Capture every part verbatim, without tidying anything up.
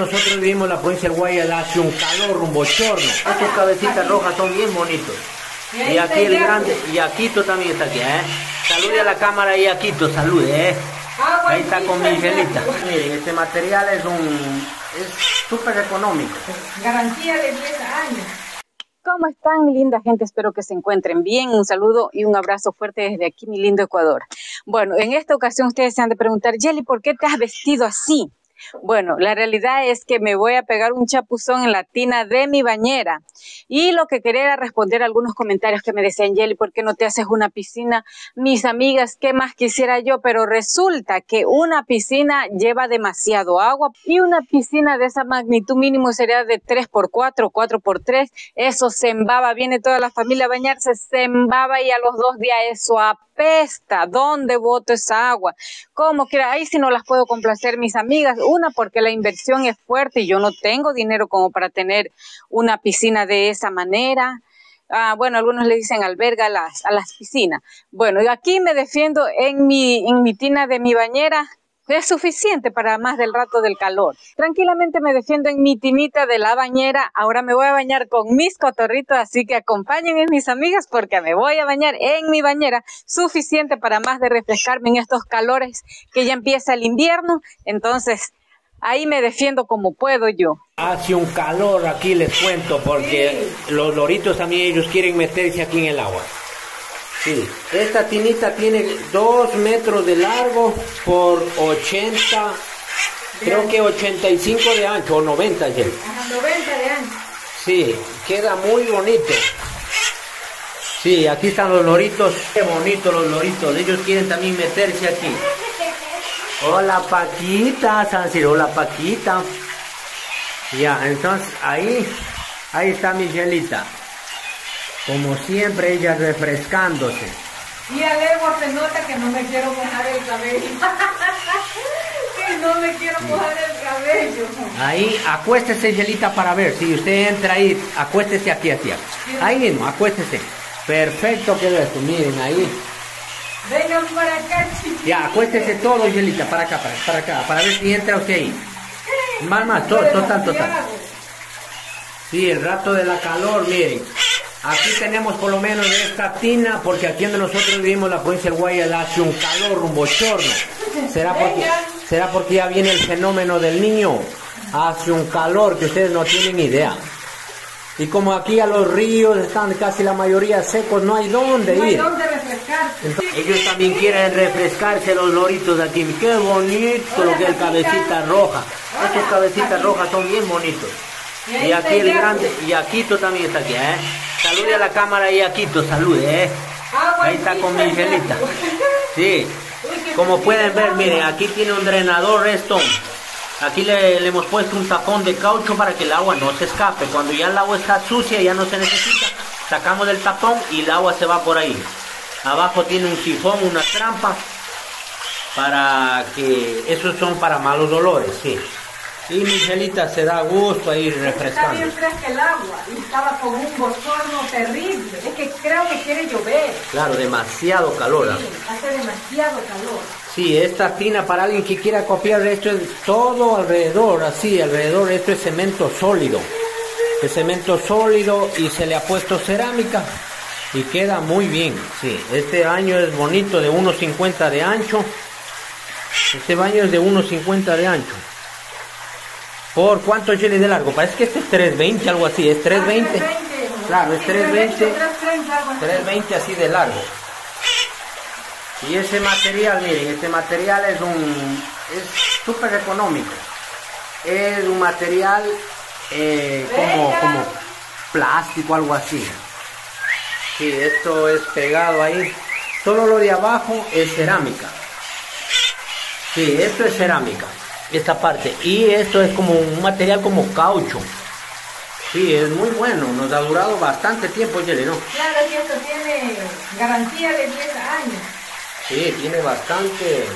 nosotros vivimos en la provincia del Guayas, hace un calor, un bochorno. Estos cabecitas rojas son bien bonitos. Y aquí el grande, y Aquito también está aquí, ¿eh? Salude a la cámara y Aquito, salude, ¿eh? Ahí está con mi Angelita. Miren, este material es un... es súper económico. Garantía de diez años. ¿Cómo están, mi linda gente? Espero que se encuentren bien. Un saludo y un abrazo fuerte desde aquí, mi lindo Ecuador. Bueno, en esta ocasión ustedes se han de preguntar, Yeli, ¿por qué te has vestido así? Bueno, la realidad es que me voy a pegar un chapuzón en la tina de mi bañera. Y lo que quería era responder a algunos comentarios que me decían, Yeli, ¿por qué no te haces una piscina? Mis amigas, ¿qué más quisiera yo? Pero resulta que una piscina lleva demasiado agua y una piscina de esa magnitud mínimo sería de tres por cuatro, cuatro por tres. Eso se embaba, viene toda la familia a bañarse, se embaba y a los dos días eso apesta. ¿Dónde boto esa agua? ¿Cómo quiera? Ahí sí no las puedo complacer mis amigas. Una, porque la inversión es fuerte y yo no tengo dinero como para tener una piscina de esa manera. Ah, bueno, algunos le dicen alberga a las, a las piscinas. Bueno, y aquí me defiendo en mi, en mi tina de mi bañera. Es suficiente para más del rato del calor. Tranquilamente me defiendo en mi tinita de la bañera. Ahora me voy a bañar con mis cotorritos, así que acompáñenme mis amigas porque me voy a bañar en mi bañera. Suficiente para más de refrescarme en estos calores que ya empieza el invierno. Entonces, ahí me defiendo como puedo yo. Hace un calor aquí, les cuento, porque sí, los loritos también ellos quieren meterse aquí en el agua. Sí, esta tinita tiene dos metros de largo por ochenta, creo que ochenta y cinco de ancho, o noventa, Yel. Ajá, noventa de ancho. Sí, queda muy bonito. Sí, aquí están los loritos, qué bonitos los loritos, ellos quieren también meterse aquí. Hola Paquita, Sancir, hola Paquita. Ya, entonces ahí, ahí está mi Yelita. Como siempre, ella refrescándose. Y a legua se nota que no me quiero mojar el cabello. Que no me quiero mojar el cabello. Ahí, acuéstese, Yelita, para ver. Si usted entra ahí, acuéstese aquí, aquí. Ahí mismo, acuéstese. Perfecto quedó esto, miren, ahí. Vengan para acá, chiquitos. Ya, acuéstese todo, Yelita, para acá, para, para acá, para ver si entra usted ahí. Más, más, to, total, total. Sí, el rato de la calor, miren. Aquí tenemos por lo menos esta tina, porque aquí donde nosotros vivimos, la provincia del Guayas, hace un calor, un bochorno. ¿Será porque, ¿Será porque ya viene el fenómeno del niño? Hace un calor que ustedes no tienen idea. Y como aquí a los ríos están casi la mayoría secos, no hay dónde ir. No hay dónde refrescarse. Entonces, ellos también quieren refrescarse, los loritos aquí. Qué bonito lo que es el cabecita roja. Estos cabecitas rojas son bien bonitos. Y aquí el grande, y Aquito también está aquí, ¿eh? Salude a la cámara y Aquito, salude, ¿eh? Ahí está con mi Angelita. Sí, como pueden ver, miren, aquí tiene un drenador esto. Aquí le, le hemos puesto un tapón de caucho para que el agua no se escape. Cuando ya el agua está sucia, ya no se necesita, sacamos del tapón y el agua se va por ahí. Abajo tiene un sifón, una trampa, para que, esos son para malos dolores, sí. Y mi Angelita se da gusto a ir refrescando. Está bien fresca el agua y estaba con un bochorno terrible. Es que creo que quiere llover. Claro, demasiado calor. Sí, hace demasiado calor. Sí, esta tina para alguien que quiera copiar, esto es todo alrededor, así, alrededor, esto es cemento sólido. Es cemento sólido y se le ha puesto cerámica y queda muy bien. Sí, este baño es bonito, de uno cincuenta de ancho. Este baño es de uno cincuenta de ancho. ¿Por cuánto Yeli de largo? Parece que este es tres veinte, algo así, es tres veinte. Claro, es tres veinte, tres veinte así de largo. Y ese material, miren, este material es un, es súper económico. Es un material eh, como, como plástico, algo así. Sí, esto es pegado ahí. Solo lo de abajo es cerámica. Sí, esto es cerámica. Esta parte, y esto es como un material como caucho. Sí, es muy bueno, nos ha durado bastante tiempo, Yeli, ¿no? Claro, que esto tiene garantía de diez años. Sí, tiene bastante,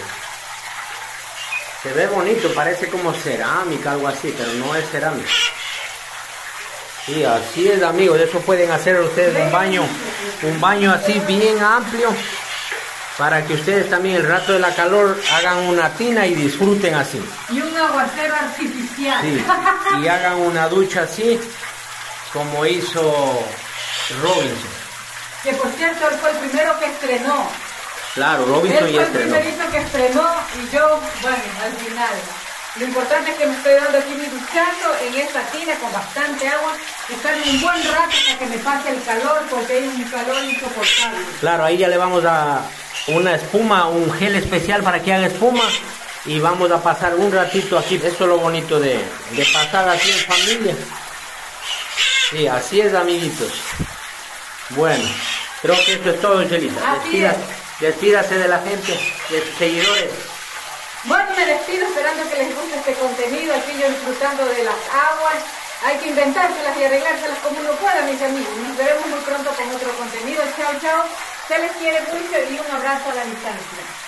se ve bonito, parece como cerámica, algo así, pero no es cerámica. Sí, así es, amigos, eso pueden hacer ustedes un baño, un baño así bien amplio, para que ustedes también el rato de la calor hagan una tina y disfruten así. Y un aguacero artificial. Sí, y hagan una ducha así, como hizo Robinson. Que por cierto, él fue el primero que estrenó. Claro, Robinson Él ya fue el estrenó. primerito que estrenó y yo, bueno, al final. Lo importante es que me estoy dando aquí mi duchazo en esta tina con bastante agua, estarme un buen rato para que me pase el calor, porque hay un calor insoportable. Claro, ahí ya le vamos a una espuma, un gel especial para que haga espuma y vamos a pasar un ratito aquí. Esto es lo bonito de, de pasar así en familia. Sí, así es, amiguitos. Bueno, creo que esto es todo, Chelita. Así Despida- es. Despídase de la gente, de sus seguidores. Bueno, me despido esperando que les guste este contenido, aquí yo disfrutando de las aguas. Hay que inventárselas y arreglárselas como uno pueda, mis amigos. Nos veremos muy pronto con otro contenido. Chao, chao. Se les quiere mucho y un abrazo a la distancia.